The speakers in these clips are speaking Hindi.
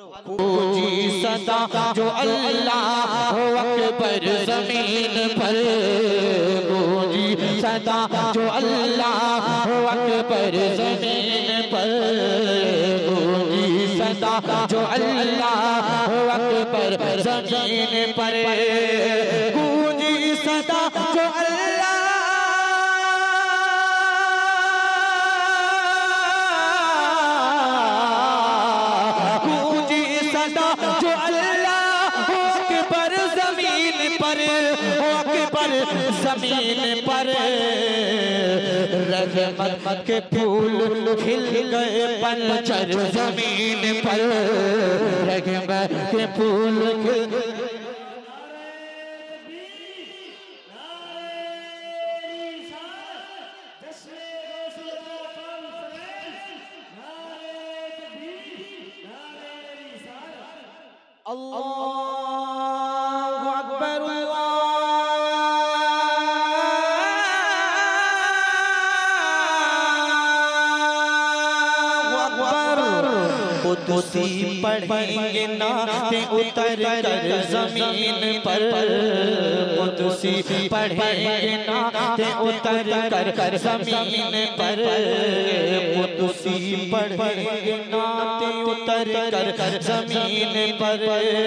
गूंजी सदा जो अल्लाह अकबर ज़मीन पर, गूंजी सदा जो अल्लाह अकबर ज़मीन पर, गूंजी सदा जो अल्लाह अकबर ज़मीन पर, गूंजी सदा जो अल्लाह ज़मीन पर, रहमत के फूल खिल गए पंचर ज़मीन पर, रहमत के फूल खिल अल्लाहु अकबर कुदसी पढ़ेंगे नाते उतर कर ज़मीन पर, कुदसी पढ़ेंगे नाते उतर कर ज़मीन पर, कुदसी पढ़ेंगे नाते उतर कर ज़मीन पर,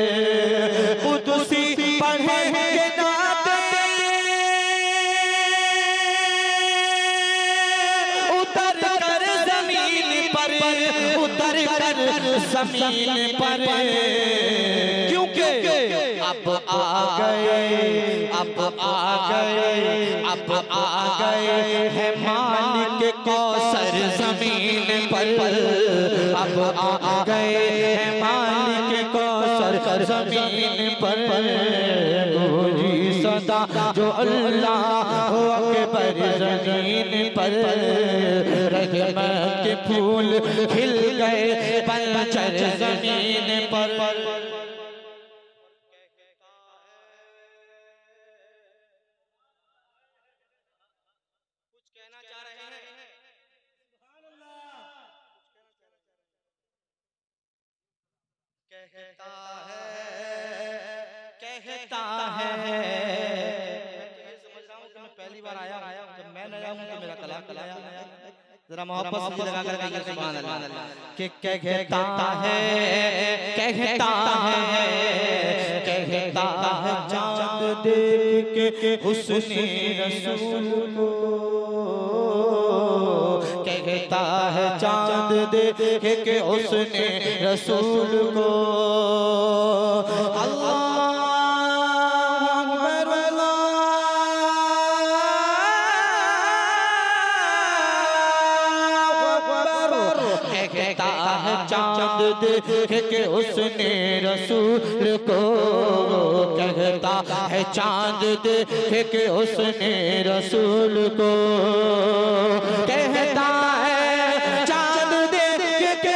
कुदसी पढ़ेंगे नाते उतर कर ज़मीन पर, उतर कर ज़मीन पर, क्योंकि अब आ गए, अब आ गए, अब आ गए है मालिक कौसर ज़मीन पर, अब आ गए है मालिक कौसर ज़मीन पर, गूंजी सदा जो अल्लाह अकबर ज़मीन पर, रहमत के फूल खिल गए पंचर ज़मीन पर, कुछ कहना चाह रहे हैं? कहता है, कहता है, समझ रहा हूँ कि मैं पहली बार आया, जब मैं नया हूँ तो मेरा कलाम कलाया, जरा मोहब्बत से लगा कर कहिए सुभान अल्लाह। कि कहता है, कहता है, कहता है चाँद देख के हुस्ने रसूल को, कहता है चाँद देख के हुस्ने रसूल को, अल्लाह चाँद देख के उसने रसूल को, कहता है चाँद देख के उसने रसूल को, कहता है चाँद देख के,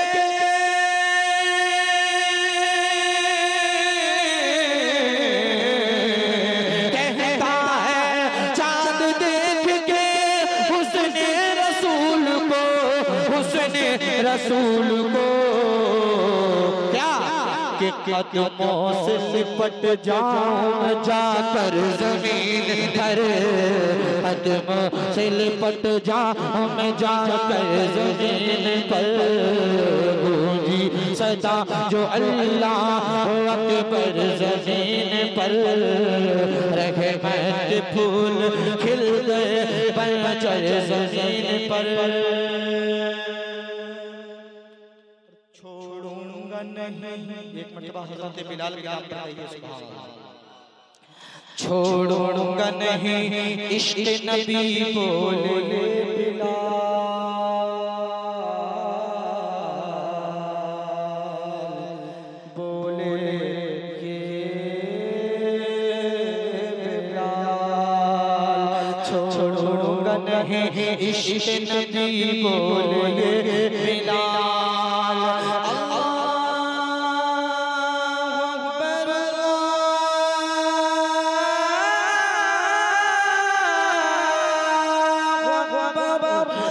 कहता है चाँद देख के उसने रसूल को, उसने रसूल को, के कदमों से लिपट जाऊं जाकर ज़मीन पर, कदमों से लिपट जाऊं मैं जाकर ज़मीन पर, गूंजी सदा जो अल्लाह अकबर ज़मीन पर, रहमत के फूल खिल गए पंचर ज़मीन पर, नहीं एक मर्तबा हज़रत बिलाल की आप बताइए सुभान अल्लाह। छोड़ूंगा नहीं इश्क़ नबी बोले बिलाल, बोले के बिलाल, छोड़ूंगा नहीं इश्क़ नबी बोले बिलाल,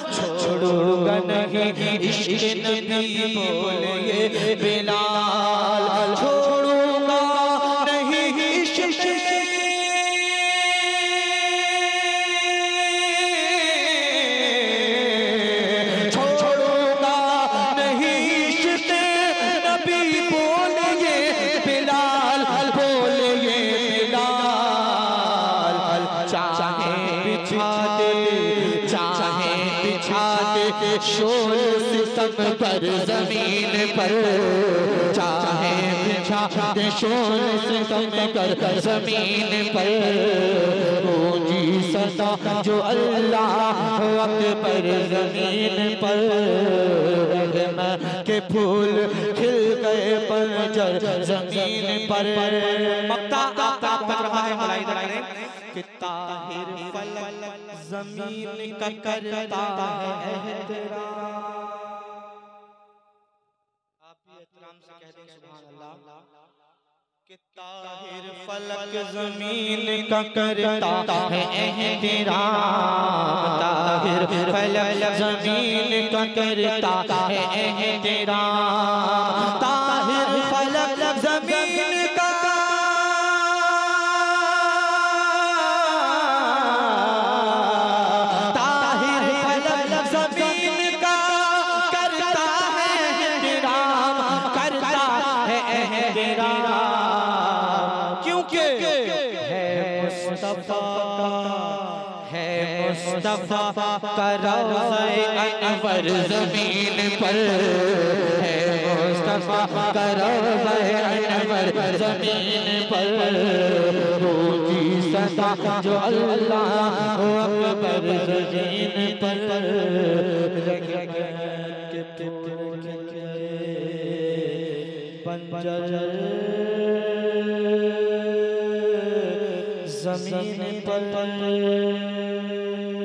इश्क़ नबी बोले बिलाल, शोल सितम पर जमीन पर, चाहे बिछा दे शोल सितम कर जमीन पर, गूंजी सदा जो अल्लाह अकबर जमीन पर, रहमत के फूल खिल गए पंजर जमीन पर। मक्ता आता पहुंच रहा है मुलाहिदा करें कि ताहिर फलक जमीन का करता है एहतराम। आप भी एहतराम से कह दें सुभान अल्लाह कि ताहिर फलक जमीन का करता है एहतराम, ताहिर फलक जमीन का करता है एहतराम, ताहिर फलक जमीन का मुस्तफा का रौज़े अनवर जमीन पर है, मुस्तफा का रौज़े अनवर जमीन पर, गूंजी सदा जो अल्लाह अकबर जमीन पर, पंजर जमीन पर।